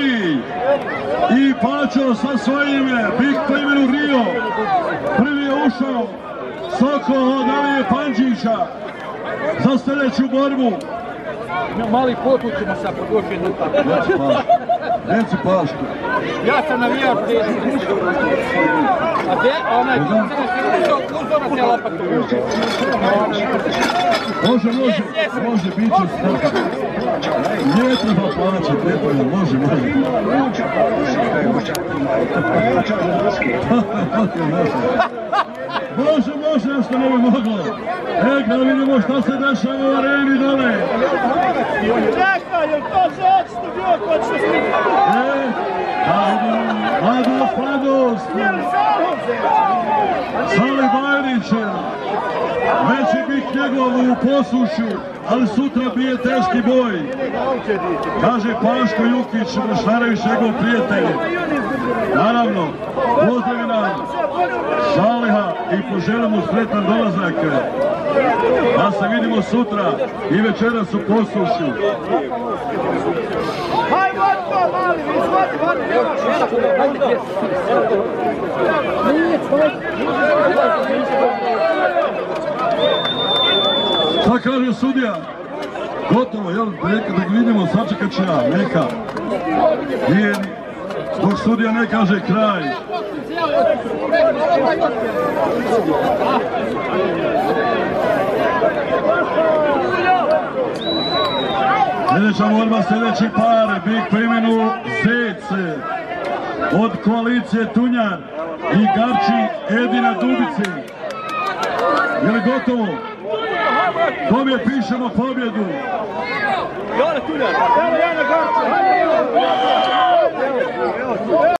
cilj i Pačo sa svojim Big po imenu Rio. Prvi je ušao Soko od Alije Panđića za sljedeću borbu. Mali potut ćemo sad pod 2 minuta. Reci Paško. Ja sam navijač desni. A gdje? Onaj uzora se lopatu. Može, bit će sve. Nije treba plaćati, ne treba, može. Može, što ne bi moglo. Da vidimo šta se dešava u areni dole. Čekaj, jel to se očito bio ko će snimati? Mladost. Sali Bajrić. Već je bit njegov u Posušju, ali sutra bije teški boj. Kaže Paško Jukić, Šarević, njegov prijatelj. Naravno, pozdravi nam Saliha i poželim mu sretan dolazak. Da se vidimo sutra i večeras u Posušju. Hajde, to mali, izvadi, Šta kaže sudija? Gotovo, jel? Neka da vidimo, sačekat ću ja, neka. Nije, dok sudija ne kaže kraj. Sljedeća borba, sljedeći par, Big po imenu Zec od koalicije Tunjar i Garči Edina Dubici. Je li gotovo? Dobije pišemo pobjedu. Jone Tunjar, Jane Garči.